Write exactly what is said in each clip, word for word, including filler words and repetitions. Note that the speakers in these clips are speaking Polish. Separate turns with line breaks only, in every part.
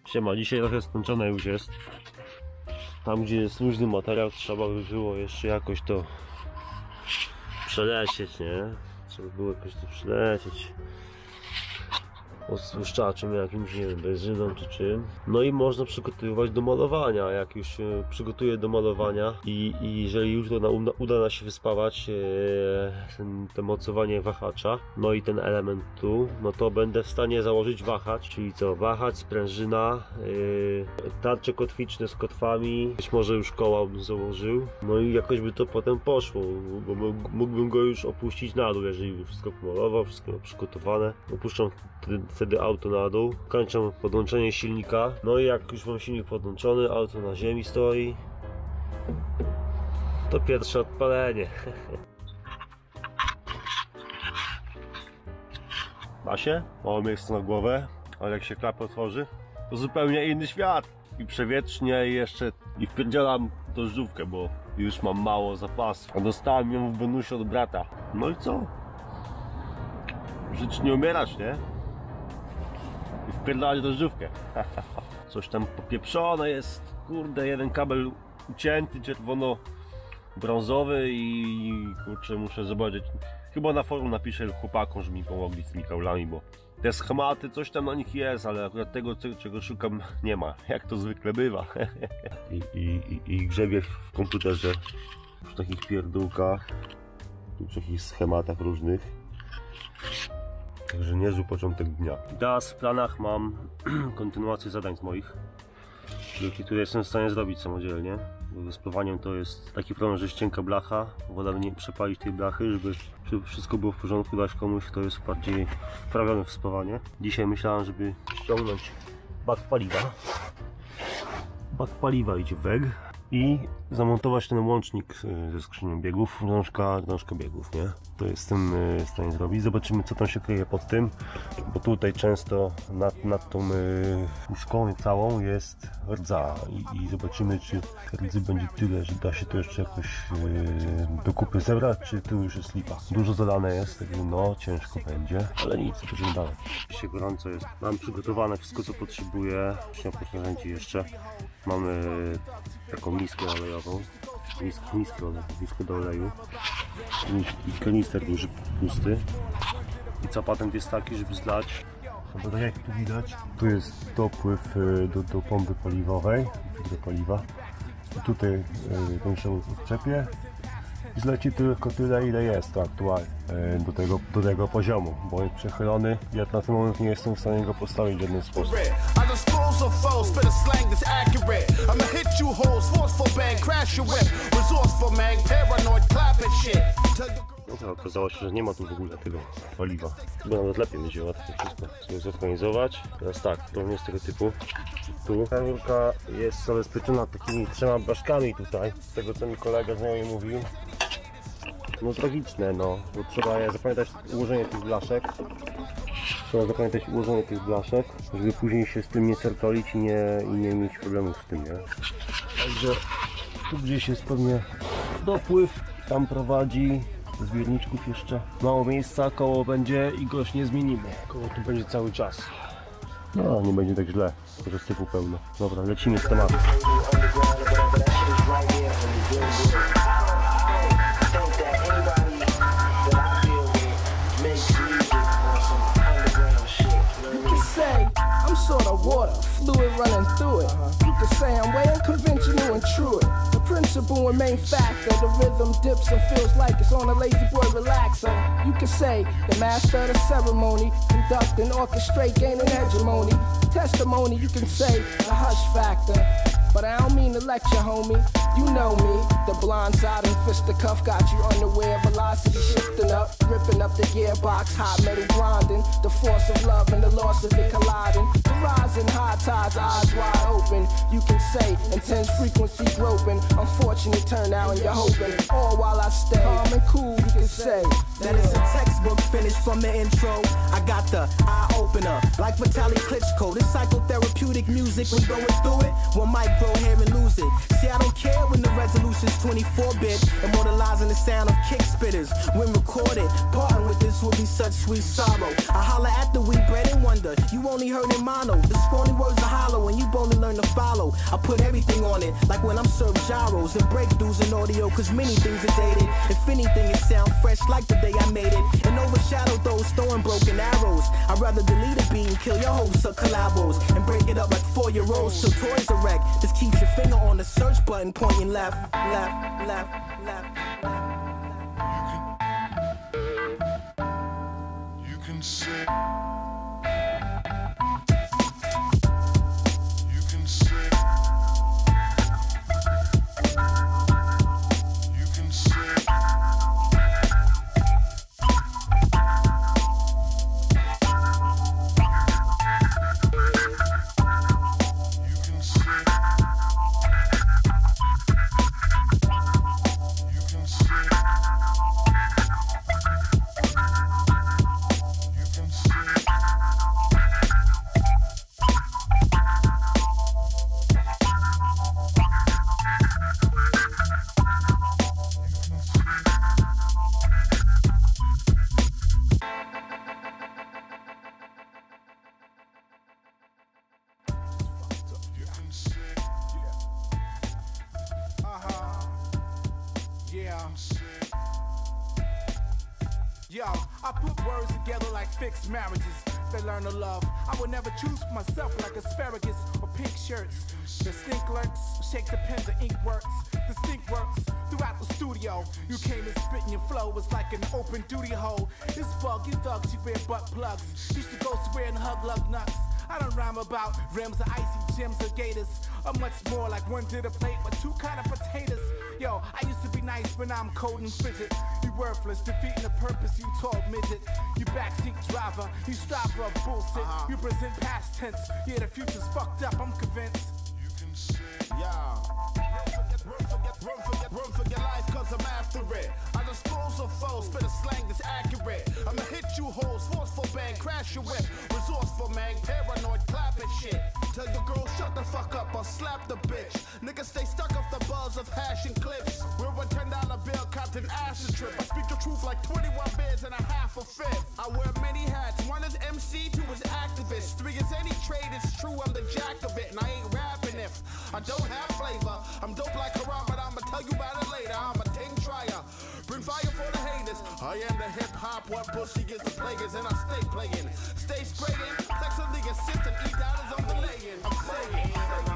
Siema, dzisiaj trochę skończone już jest. Tam gdzie jest luźny materiał, trzeba by było jeszcze jakoś to przelecieć, nie? Trzeba by było jakoś to przelecieć odtłuszczaczem jakimś, nie wiem, benzyną czy czym. No i można przygotowywać do malowania. Jak już się przygotuje do malowania i, i jeżeli już uda, uda nam się wyspawać e, ten, to mocowanie wahacza, no i ten element tu, no to będę w stanie założyć wahacz, czyli co, wahacz, sprężyna, e, tarcze kotwiczne z kotwami, być może już koła bym założył, no i jakoś by to potem poszło, bo mógłbym go już opuścić na dół, jeżeli by wszystko pomalował, wszystko przygotowane. Opuszczam wtedy auto na dół, kończę podłączenie silnika, no i jak już mam silnik podłączony, auto na ziemi stoi, to pierwsze odpalenie. Ma się? Mało miejsca na głowę, ale jak się klapę otworzy, to zupełnie inny świat. I przewietrznie i jeszcze i wpierdzielam drożdżówkę, bo już mam mało zapasu. A dostałem ją w bonusie od brata. No i co? Żyć nie umierać, nie? I wpierdalać drożdżówkę. Coś tam popieprzone jest, kurde, jeden kabel ucięty, czerwono-brązowy i kurczę, muszę zobaczyć. Chyba na forum napiszę chłopakom, żeby mi pomogli z tymi kablami, bo te schematy, coś tam na nich jest, ale akurat tego, czego szukam, nie ma, jak to zwykle bywa. I, i, i, i grzebię w komputerze w takich pierdółkach, w takich schematach różnych. Także niezły początek dnia. Teraz w planach mam kontynuację zadań z moich, które jestem w stanie zrobić samodzielnie. Bo z plowaniem to jest taki problem, że jest cienka blacha, woda nie przepalić tej blachy, żeby, żeby wszystko było w porządku, dać komuś, kto jest bardziej wprawiony w spawanie. Dzisiaj myślałem, żeby ściągnąć bak paliwa. Bak paliwa idzie w weg i zamontować ten łącznik ze skrzynią biegów, drążka, drążka biegów, nie? To jestem w stanie zrobić. Zobaczymy, co tam się kryje pod tym, bo tutaj często nad, nad tą puszką całą jest rdza i, i zobaczymy, czy rdzy będzie tyle, że da się to jeszcze jakoś yy, do kupy zebrać, czy tu już jest lipa. Dużo zadane jest, także no ciężko będzie, ale nic, będziemy dalej. Dzisiaj gorąco jest. Mam przygotowane wszystko, co potrzebuję. Śniadanie jeszcze. Mamy taką miskę olejową, miskę, miskę, miskę do oleju i, i kanister duży, pusty. I co patent jest taki, żeby zlać, no bo tak jak tu widać, tu jest dopływ do, do pompy paliwowej, do paliwa. I tutaj ten przełód odczepię i zleci tylko tyle, ile jest to aktualnie do tego, do tego poziomu, bo jest przechylony. Ja na ten moment nie jestem w stanie go postawić w żaden sposób. No to okazało się, że nie ma tu w ogóle tego paliwa. Chyba nawet lepiej będzie łatwiej wszystko sobie zorganizować. Teraz tak, problem jest tego typu. Tu ta rurka jest zabezpieczona takimi trzema blaszkami tutaj. Z tego, co mi kolega znajomy mówił. No tragiczne, no, bo trzeba zapamiętać ułożenie tych blaszek. Trzeba zapamiętać ułożenie tych blaszek, żeby później się z tym nie certolić i nie, i nie mieć problemów z tym, nie? Także tu gdzieś jest pewnie dopływ, tam prowadzi do zbiorniczków jeszcze mało miejsca, koło będzie i goś nie zmienimy. Koło tu będzie cały czas. No, nie będzie tak źle, tylko że syfu pełno. Dobra, lecimy z tematem.
Sort of water, fluid running through it. You could say I'm way unconventional and true it. The principle and main factor, the rhythm dips and feels like it's on a lazy boy relaxer. You could say the master of the ceremony, conducting, orchestrate, gaining hegemony. Testimony, you can say the hush factor. But I don't mean to lecture, homie. You know me. The blindside and fisticuff got you unaware. Velocity shifting up, ripping up the gearbox. Hot metal grinding. The force of love and the loss of it colliding. The rising high tides, eyes wide open. You can say intense frequency groping. Unfortunately. unfortunate turnout, and you're hoping. All while I stay calm and cool, you can say
that is a textbook finish from the intro. I got the eye opener, like Vitaly Klitschko. This psychotherapeutic music, when going through it, one might grow hair and lose it. See, I don't care when the resolution's twenty-four bit, immortalizing the sound of kick spitters. When recorded, parting with this will be such sweet sorrow. I holler at the wheat bread and wonder, you only heard in mono. The scrawny words are hollow and you only learn to follow. I put everything on it, like when I'm served gyros and breakthroughs in audio, cause many things are dated. If anything, it sound fresh like the day I made it, and overshadow those throwing broken arrows. I'd rather delete a beat and kill your hosts or collabos, and break it up like four-year-olds till toys are wrecked. Just keep your finger on the search button pointing left, left, left, left, left.
You can say, you can say, you can say.
Yo, I put words together like fixed marriages. They learn to love. I would never choose for myself like asparagus or pink shirts. The stink lurks, shake the pen, the ink works. The stink works throughout the studio. You came and spit in your flow was like an open duty hole. This bug, you thugs, you wear butt plugs. Used to go square and hug lug nuts. I don't rhyme about rims or icy gems or gators, or much more like one did a plate with two kind of potatoes. Yo, I used to be nice when I'm cold and frigid. You worthless, defeating the purpose, you tall midget. You backseat driver, you strive for bullshit. Uh-huh. You present past tense, yeah, the future's fucked up, I'm convinced.
You can say,
yeah. Run for, get, run, for, get, run for your life cause I'm after it. I dispose of foes, spit a slang that's accurate. I'ma hit you hoes, forceful bang, crash your whip. Resourceful man, paranoid, clapping shit. Tell your girl shut the fuck up or slap the bitch. Niggas stay stuck off the buzz of hash and clips. We're a ten dollar bill, Captain Acid Trip. I speak the truth like twenty-one beers and a half a fifth. I wear many hats, one is M C, two is activist. Three is any trade, it's true, I'm the jack of it. And I ain't rapping if I don't have flavor. I'm dope like Haram, but I'ma tell you about it later. I'm a ting tryer, bring fire for the haters. I am the hip hop, what pussy is the players, and I stay playing, stay spraying. Plexily assist and eat dollars on the laying. I'm saying,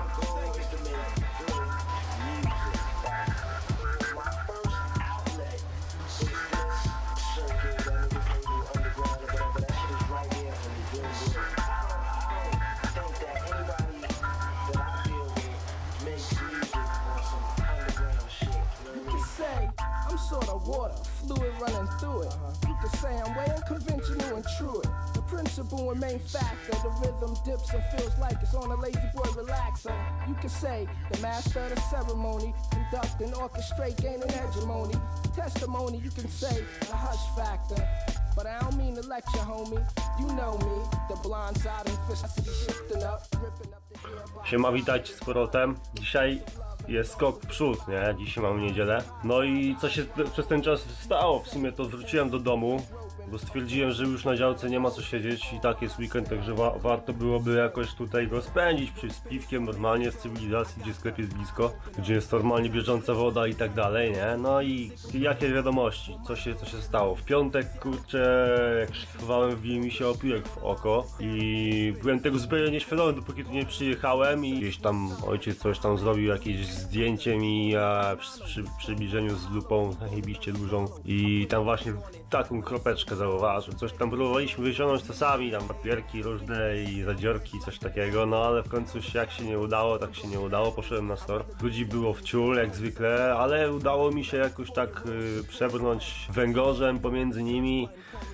I'm sort of water, fluid running through it. Uh-huh. You could say I'm way unconventional and true it. The principle and main factor, the rhythm dips and feels like it's on a lazy boy relaxer. You could say the master of the ceremony, conduct and orchestrate, gaining hegemony. Testimony, you can say the hush factor. But I don't mean to lecture, homie. You know me, the blind side and fist shifting up, ripping up the ear.
Siema, witajcie z powrotem. Dzisiaj jest skok w przód, nie? Dzisiaj mam niedzielę. No i co się przez ten czas stało? W sumie to wróciłem do domu, bo stwierdziłem, że już na działce nie ma co siedzieć i tak jest weekend, także wa warto byłoby jakoś tutaj go spędzić przy z piwkiem normalnie w cywilizacji, gdzie sklep jest blisko, gdzie jest normalnie bieżąca woda i tak dalej, nie? No i jakie wiadomości, co się, co się stało? W piątek, kurczę, jak szykowałem, wbił mi się opiłek w oko i byłem tego zupełnie nieświadomy, dopóki tu nie przyjechałem i gdzieś tam ojciec coś tam zrobił, jakieś zdjęcie mi ja, przy, przy przybliżeniu z lupą, zajebiście dużą i tam właśnie taką kropeczkę zauważył. Coś tam próbowaliśmy wyciągnąć czasami, tam papierki różne i zadziorki, coś takiego, no ale w końcu jak się nie udało, tak się nie udało, poszedłem na store. Ludzi było w ciul jak zwykle, ale udało mi się jakoś tak y, przebrnąć węgorzem pomiędzy nimi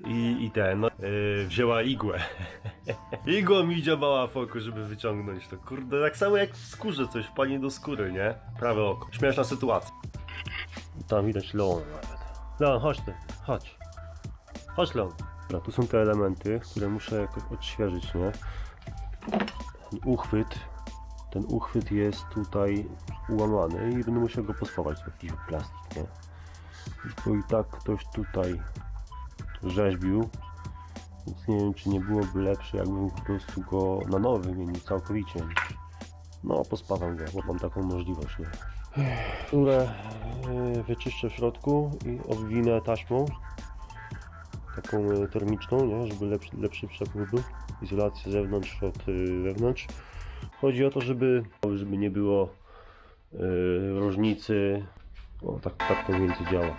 i, i ten, no, yy, wzięła igłę. Igła mi działała w oku, żeby wyciągnąć to, kurde, tak samo jak w skórze coś wpadnie do skóry, nie? Prawe oko. Śmieszna sytuacja. Tam widać Leon nawet. Leon, chodź ty, chodź. Chodź Leon. Dobra, tu są te elementy, które muszę jakoś odświeżyć, nie? Ten uchwyt, ten uchwyt jest tutaj ułamany i będę musiał go pospawać w jakiś plastik, nie? Bo i tak ktoś tutaj rzeźbił, więc nie wiem, czy nie byłoby lepsze, jakbym po prostu go na nowy wymienił całkowicie. No, pospawam go, bo mam taką możliwość, nie? Które wyczyszczę w środku i obwinę taśmą taką termiczną, nie? Żeby lepszy, lepszy przepływ był. Izolacja z zewnątrz od wewnątrz. Chodzi o to, żeby, żeby nie było yy, różnicy. O, tak, tak to mniej więcej działa.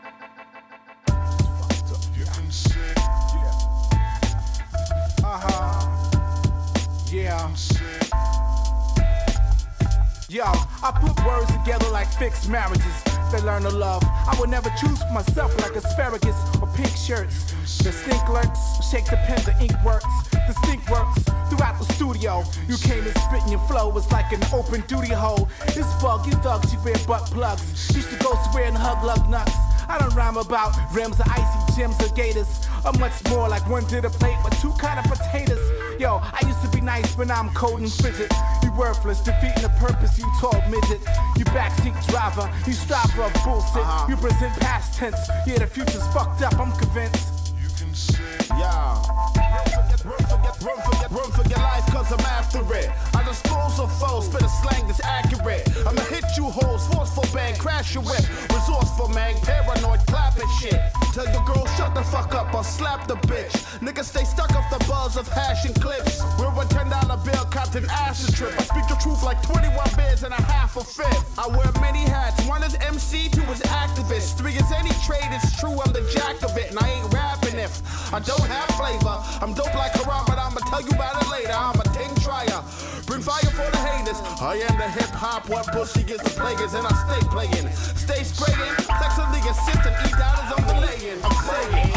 Yo, I put words together like fixed marriages. They learn to love. I would never choose myself like asparagus or pink shirts. The stink lurks, shake the pen, the ink works. The stink works throughout the studio. You came and spit in your flow was like an open duty hole. This bug, you thugs, you wear butt plugs. Used to go swear and hug lug nuts. I don't rhyme about rims or icy gems or gators. Or much more like one did a plate with two kind of potatoes. Yo, I used to be nice, but now I'm cold and frigid. You worthless, defeating the purpose, you tall midget. You backseat driver, you strive for bullshit. Uh-huh. You present past tense, yeah, the future's fucked up, I'm convinced.
You can say,
Yeah. Run for, get, run, for, get, run for your life cause I'm after it. I dispose of foes, spit a slang that's accurate. I'ma hit you hoes, forceful bang, crash your whip. Resourceful man, paranoid, clapping shit. Tell your girl shut the fuck up or slap the bitch. Niggas stay stuck off the buzz of hashing clips. We're a ten dollar bill, Captain Acid Trip. I speak the truth like twenty-one beers and a half a fifth. I wear many hats, one is M C, two is activist. Three is any trade, it's true, I'm the jack of it. And I ain't rapping if I don't have flavor. I'm dope like Haram, but I'ma tell you about it later. I'm a ting tryer, bring fire for the haters. I am the hip hop, what pussy gets the players, and I stay playing, stay spraying. Flexibly assistant, E dollars on the laying. I'm saying,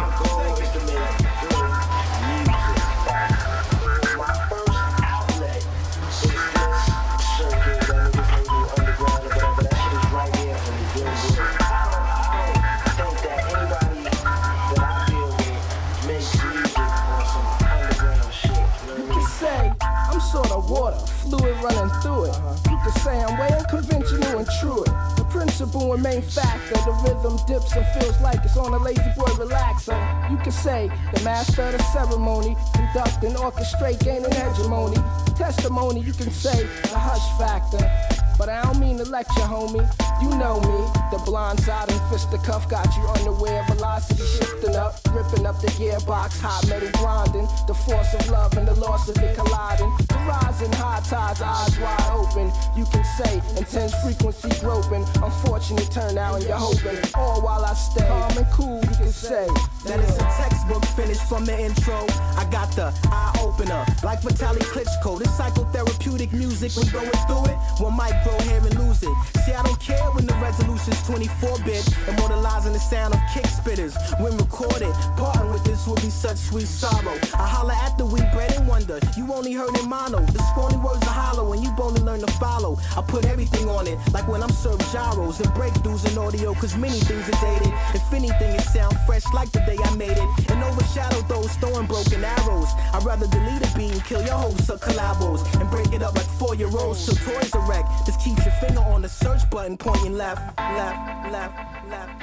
water, fluid running through it. You could say I'm way unconventional and true it. The principle and main factor, the rhythm dips and feels like it's on a lazy boy relaxer. You could say the master of the ceremony, conducting, orchestrate, gaining hegemony. Testimony, you can say the hush factor. But I don't mean to lecture, homie. You know me. The blind side and fisticuff got you unaware. Velocity shifting up, ripping up the gearbox. Hot metal grinding. The force of love and the loss of it colliding. The rising high tides, eyes wide open. You can say intense frequency groping. Unfortunate turnout and you're hoping. All while I stay calm and cool, you can say
that it's a textbook finish from the intro. I got the eye opener, like Vitaly Klitschko. This psychotherapeutic music, when going through it, one might grow hair and lose it. See, I don't care when the resolution's twenty-four bit, immortalizing the sound of kick spitters. When recorded, parting with this would be such sweet sorrow. I holler at the wheat bread and wonder, you only heard in mono. The scrawny words are hollow and you only learn to follow. I put everything on it, like when I'm served gyros and breakthroughs in audio, cause many things are dated. If anything, it sound fresh like the day I made it, and overshadow those throwing broken arrows. I'd rather delete a beat and kill your hosts or collabos, and break it up like four-year-olds till toys are wrecked. Just keep your finger on the search button, pointing left, left, left, left,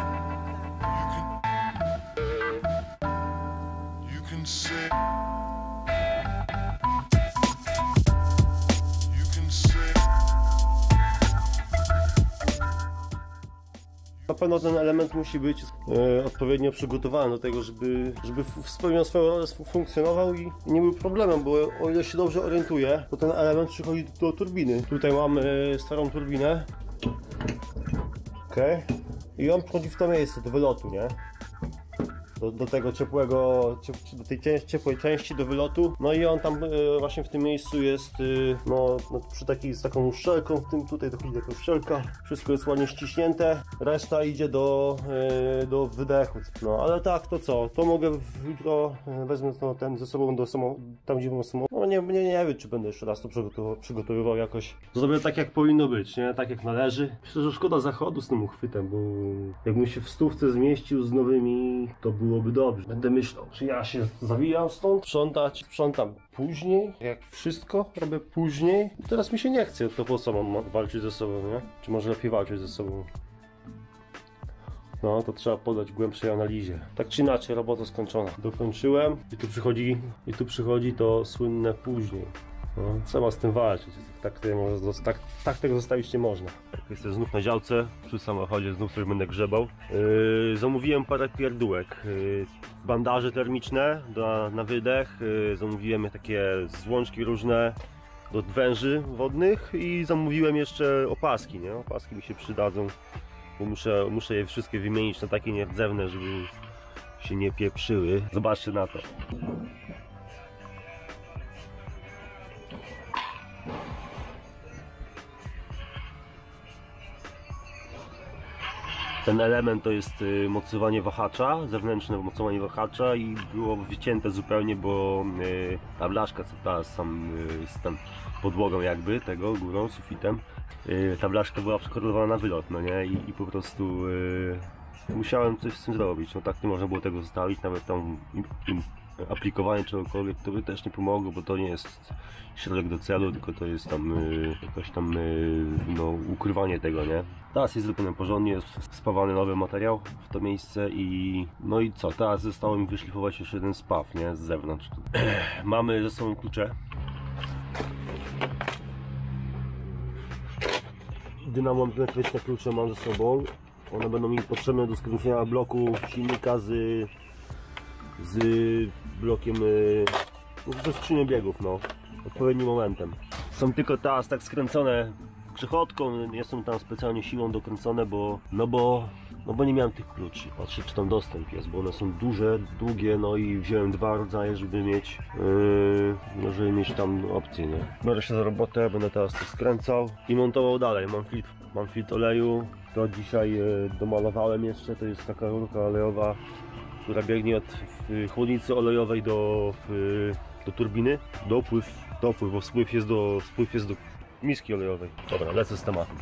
left.
you can say, you can say.
Na pewno ten element musi być e, odpowiednio przygotowany do tego, żeby, żeby spełniał swoją rolę, funkcjonował i nie był problemem, bo o ile się dobrze orientuję, to ten element przychodzi do, do turbiny. Tutaj mamy starą turbinę. Ok. I on przychodzi w to miejsce do wylotu, nie? do, do tego ciepłego, ciep, do tej ciepłej części do wylotu. No i on tam y, właśnie w tym miejscu jest y, no, no przy takiej, z taką uszczelką, w tym tutaj dochodzi taka uszczelka, wszystko jest ładnie ściśnięte, reszta idzie do, y, do wydechu. No ale tak, to co, to mogę jutro, y, wezmę to ten ze sobą do samochodu, tam gdzie mam samochód. No nie, nie, nie wiem, czy będę jeszcze raz to przygotowywał, przygotowywał jakoś. Zrobię tak, jak powinno być, nie? Tak jak należy. Myślę, że szkoda zachodu z tym uchwytem, bo jakbym się w stówce zmieścił z nowymi, to byłoby dobrze. Będę myślał, czy ja się zawijam stąd, sprzątać, sprzątam później, jak wszystko robię później. Teraz mi się nie chce, to po co mam walczyć ze sobą, nie? Czy może lepiej walczyć ze sobą? No, to trzeba podać głębszej analizie. Tak czy inaczej, robota skończona. Dokończyłem i tu przychodzi, i tu przychodzi to słynne później. No, trzeba z tym walczyć. Tak, tak, tak tego zostawić nie można. Jestem znów na działce, przy samochodzie znów coś będę grzebał. Yy, zamówiłem parę pierdółek. Yy, bandaże termiczne do, na wydech. Yy, zamówiłem takie złączki różne do węży wodnych i zamówiłem jeszcze opaski, nie? Opaski mi się przydadzą, bo muszę, muszę je wszystkie wymienić na takie nierdzewne, żeby się nie pieprzyły. Zobaczcie na to. Ten element to jest mocowanie wahacza, zewnętrzne mocowanie wahacza i było wycięte zupełnie, bo ta blaszka, co teraz tam z tam podłogą jakby tego, górą, sufitem, ta blaszka była przygotowana na wylot, no nie? I, i po prostu musiałem coś z tym zrobić. No tak nie można było tego zostawić, nawet tam im, im aplikowanie czegokolwiek to by też nie pomogło, bo to nie jest środek do celu, tylko to jest tam y, jakoś tam y, no, ukrywanie tego, nie? Teraz jest zrobione porządnie, jest spawany nowy materiał w to miejsce i no i co? Teraz zostało mi wyszlifować jeszcze jeden spaw, nie? Z zewnątrz. Mamy ze sobą klucze. Dynamometryczne klucze mam ze sobą. One będą mi potrzebne do skręcenia bloku silnika z z blokiem, ze skrzynią biegów, no, odpowiednim momentem. Są tylko teraz tak skręcone grzechotką, nie są tam specjalnie siłą dokręcone, bo, no bo, no bo nie miałem tych kluczy. Patrzę, czy tam dostęp jest, bo one są duże, długie, no i wziąłem dwa rodzaje, żeby mieć, yy, no, żeby mieć tam opcję, nie. Biorę się za robotę, będę teraz to skręcał i montował dalej. Mam filtr, mam filtr oleju, to dzisiaj yy, domalowałem jeszcze, to jest taka rurka olejowa, która biegnie od chłodnicy olejowej do, do turbiny. Dopływ, dopływ, bo spływ jest do, spływ jest do miski olejowej. Dobra, lecę z tematem.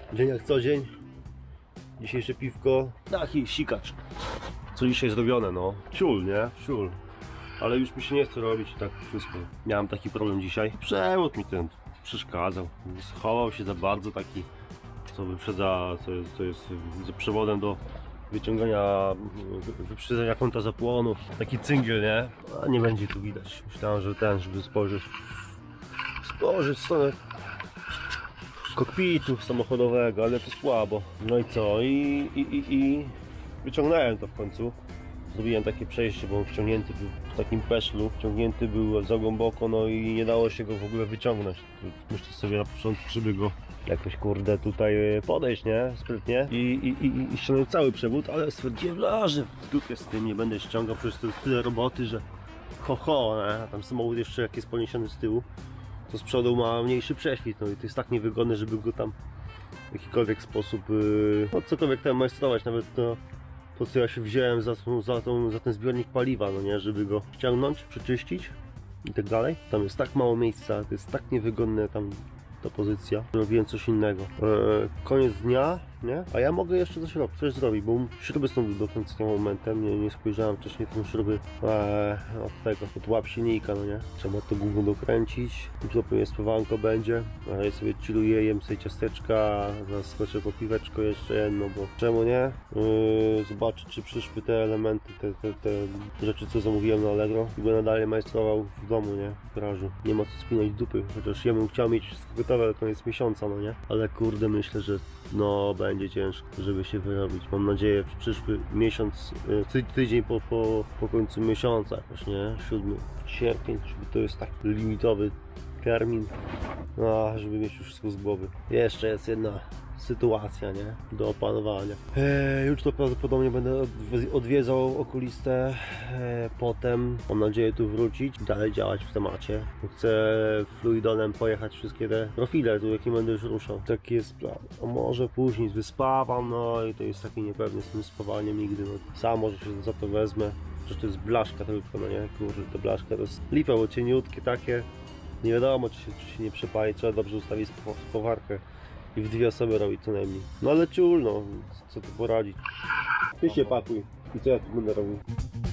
Dzień jak co dzień. Dzisiejsze piwko. Taki sikacz. Co dzisiaj zrobione, no. Ciul, nie? Ciul. Ale już mi się nie chce robić tak wszystko. Miałem taki problem dzisiaj. Przewód mi ten przeszkadzał. Schował się za bardzo taki, co wyprzedza, co jest, co jest z przewodem do wyciągania, wyprzedzenia kąta zapłonu. Taki cyngiel, nie? A nie będzie tu widać. Myślałem, że ten, żeby spojrzeć spojrzeć w stronę kokpitu samochodowego, ale to słabo. No i co? I, i, i, i wyciągnąłem to w końcu. Zrobiłem takie przejście, bo on wciągnięty był w takim peszlu, wciągnięty był za głęboko, no i nie dało się go w ogóle wyciągnąć. Myślę sobie na początku, żeby go jakoś kurde tutaj podejść, nie? Sprytnie. I, i, i, i ściągnąłem cały przewód, ale stwierdziłem, no, że w dupie z tym nie będę ściągał, przecież to jest tyle roboty, że ho ho, nie? A tam samochód jeszcze jak jest poniesiony z tyłu, to z przodu ma mniejszy prześwit, no i to jest tak niewygodne, żeby go tam w jakikolwiek sposób, yy, no cokolwiek tam majstrować, nawet to, to co ja się wziąłem za, za, tą, za ten zbiornik paliwa, no nie, żeby go ściągnąć, przeczyścić i tak dalej. Tam jest tak mało miejsca, to jest tak niewygodne tam ta pozycja, robiłem coś innego. Eee, koniec dnia, nie? A ja mogę jeszcze coś robić, coś zrobić, bo śruby są do końca momentem, nie, nie spojrzałem wcześniej tą śruby eee, od tego, od łap silnika, no nie? Trzeba to gówno dokręcić, tu pewnie spawanko będzie, a ja sobie chilluję, jem sobie ciasteczka, zaraz skoczę po piweczko jeszcze jedno, bo czemu nie? Eee, zobaczę, czy przyszły te elementy, te, te, te rzeczy, co zamówiłem na Allegro i będę dalej majstrował w domu, nie? W garażu. Nie ma co spinać dupy, chociaż ja bym chciał mieć wszystko gotowe na koniec miesiąca, no nie? Ale kurde, myślę, że no będzie ciężko, żeby się wyrobić. Mam nadzieję, w przyszły miesiąc, ty, tydzień po, po, po końcu miesiąca jakoś, nie? siódmy sierpień, żeby to jest tak limitowy termin, no, żeby mieć już wszystko z głowy. Jeszcze jest jedna sytuacja, nie? Do opanowania. Eee, już to prawdopodobnie będę odwiedzał okulistę, eee, potem mam nadzieję tu wrócić, dalej działać w temacie. Chcę fluidonem pojechać wszystkie te profile, tu jakie będę już ruszał. Taki jest plan. A może później wyspawam, no i to jest taki niepewny z tym spawaniem nigdy. No. Sam może się za to wezmę, że to jest blaszka tylko, no nie? Kurde, to blaszka to jest lipa, bo cieniutkie takie. Nie wiadomo, czy się, czy się nie przepali, trzeba dobrze ustawić spawarkę i w dwie osoby robić co najmniej. No ale ciul, no, co tu poradzić. Ty się pakuj i co ja tu będę robił.